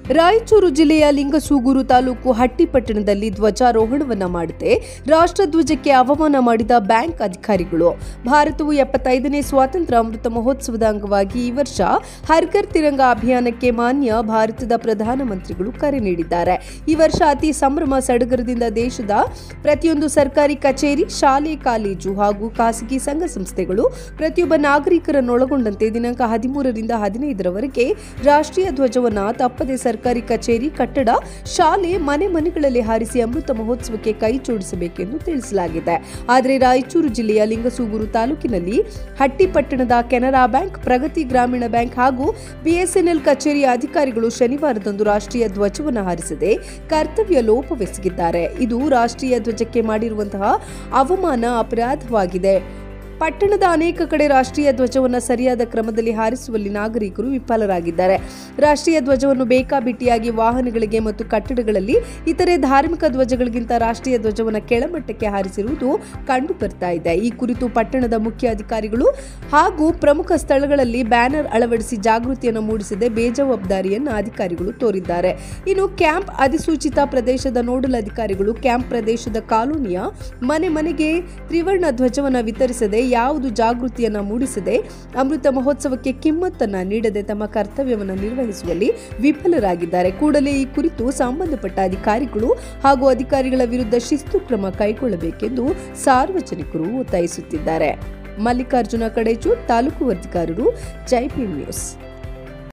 ರಾಯಚೂರು ಜಿಲ್ಲೆಯ ಲಿಂಗಸೂಗೂರು ತಾಲೂಕು ಹಟ್ಟಿಪಟ್ಟಣದಲ್ಲಿ ಧ್ವಜಾರೋಹಣವನ್ನ ಮಾಡದೆ ರಾಷ್ಟ್ರಧ್ವಜಕ್ಕೆ ಅವಮಾನ ಮಾಡಿದ ಬ್ಯಾಂಕ್ ಅಧಿಕಾರಿಗಳು. ಭಾರತವು 75ನೇ ಸ್ವಾತಂತ್ರ್ಯ ಅಮೃತ ಮಹೋತ್ಸವದ ಅಂಗವಾಗಿ ಈ ವರ್ಷ ಹರ್ ಘರ್ ತಿರಂಗಾ ಅಭಿಯಾನಕ್ಕೆ ಮಾನ್ಯ ಭಾರತದ ಪ್ರಧಾನಮಂತ್ರಿಗಳು ಕರೆ ನೀಡಿದ್ದಾರೆ. ಈ ವರ್ಷ ಅತಿ ಸಂಭ್ರಮ ಸಡಗರದಿಂದ ದೇಶದ ಪ್ರತಿಯೊಂದು ಸರ್ಕಾರಿ ಕಚೇರಿ, ಶಾಲೆ, ಕಾಲೇಜು ಹಾಗೂ ಖಾಸಗಿ ಸಂಘ ಸಂಸ್ಥೆಗಳು ಪ್ರತಿಯೊಬ್ಬ ನಾಗರಿಕರನ್ನೊಳಗೊಂಡಂತೆ ದಿನಾಂಕ 13ರಿಂದ 15ರವರೆಗೆ ರಾಷ್ಟ್ರೀಯ ಧ್ವಜವನ್ನು ತಪ್ಪದೆ ಸರ್ಕಾರಿ ಕಚೇರಿ, ಕಟ್ಟಡ, ಶಾಲೆ, ಮನೆಗಳಲ್ಲಿ ಹಾರಿಸಿ ಅಮೃತ ಮಹೋತ್ಸವಕ್ಕೆ ಕೈ ಜೋಡಿಸಬೇಕೆಂದು ತಿಳಿಸಲಾಗಿದೆ. ಆದರೆ ರಾಯಚೂರು ಜಿಲ್ಲೆಯ ಲಿಂಗಸೂಗೂರು ತಾಲೂಕಿನಲ್ಲಿ ಹಟ್ಟಿಪಟ್ಟಣದ ಕೆನರಾ ಬ್ಯಾಂಕ್, ಪ್ರಗತಿ ಗ್ರಾಮೀಣ ಬ್ಯಾಂಕ್ ಹಾಗೂ ಬಿಎಸ್ಎನ್ಎಲ್ ಕಚೇರಿಯ ಅಧಿಕಾರಿಗಳು ಶನಿವಾರದಂದು ರಾಷ್ಟ್ರೀಯ ಧ್ವಜವನ್ನು ಹಾರಿಸದೆ ಕರ್ತವ್ಯ ಲೋಪವೆಸಗಿದ್ದಾರೆ. ಇದು ರಾಷ್ಟ್ರೀಯ ಧ್ವಜಕ್ಕೆ ಮಾಡಿರುವಂತಹ ಅವಮಾನ, ಅಪರಾಧವಾಗಿದೆ. ಪಟ್ಟಣದ ಅನೇಕ ಕಡೆ ರಾಷ್ಟ್ರೀಯ ಧ್ವಜವನ್ನು ಸರಿಯಾದ ಕ್ರಮದಲ್ಲಿ ಹಾರಿಸುವಲ್ಲಿ ನಾಗರಿಕರು ವಿಫಲರಾಗಿದ್ದಾರೆ. ರಾಷ್ಟ್ರೀಯ ಧ್ವಜವನ್ನು ಬೇಕಾಬಿಟ್ಟಿಯಾಗಿ ವಾಹನಗಳಿಗೆ ಮತ್ತು ಕಟ್ಟಡಗಳಲ್ಲಿ ಇತರೆ ಧಾರ್ಮಿಕ ಧ್ವಜಗಳಿಗಿಂತ ರಾಷ್ಟ್ರೀಯ ಧ್ವಜವನ್ನು ಕೆಳಮಟ್ಟಕ್ಕೆ ಹಾರಿಸಿರುವುದು ಕಂಡು ಬರ್ತಾ ಇದೆ. ಈ ಕುರಿತು ಪಟ್ಟಣದ ಮುಖ್ಯ ಅಧಿಕಾರಿಗಳು ಹಾಗೂ ಪ್ರಮುಖ ಸ್ಥಳಗಳಲ್ಲಿ ಬ್ಯಾನರ್ ಅಳವಡಿಸಿ ಜಾಗೃತಿಯನ್ನು ಮೂಡಿಸದೆ ಬೇಜವಾಬ್ದಾರಿಯನ್ನು ಅಧಿಕಾರಿಗಳು ತೋರಿದ್ದಾರೆ. ಇನ್ನು ಕ್ಯಾಂಪ್ ಅಧಿಸೂಚಿತ ಪ್ರದೇಶದ ನೋಡಲ್ ಅಧಿಕಾರಿಗಳು ಕ್ಯಾಂಪ್ ಪ್ರದೇಶದ ಕಾಲೋನಿಯ ಮನೆಗೆ ತ್ರಿವರ್ಣ ಧ್ವಜವನ್ನು ವಿತರಿಸದೆ, ಯಾವುದು ಜಾಗೃತಿಯನ್ನ ಮೂಡಿಸದೆ, ಅಮೃತ ಮಹೋತ್ಸವಕ್ಕೆ ಕಿಮ್ಮತ್ತನ್ನ ನೀಡದೆ ತಮ್ಮ ಕರ್ತವ್ಯವನ್ನು ನಿರ್ವಹಿಸುವಲ್ಲಿ ವಿಫಲರಾಗಿದ್ದಾರೆ. ಕೂಡಲೇ ಈ ಕುರಿತು ಸಂಬಂಧಪಟ್ಟ ಅಧಿಕಾರಿಗಳು ಹಾಗೂ ಅಧಿಕಾರಿಗಳ ವಿರುದ್ಧ ಶಿಸ್ತು ಕ್ರಮ ಕೈಗೊಳ್ಳಬೇಕೆಂದು ಸಾರ್ವಜನಿಕರು ಒತ್ತಾಯಿಸುತ್ತಿದ್ದಾರೆ. ಮಲ್ಲಿಕಾರ್ಜುನ ಕಡೇಚೂರ್, ತಾಲೂಕು ವರದಿಗಾರರು, ಜೈ ಭೀಮ್ ನ್ಯೂಸ್.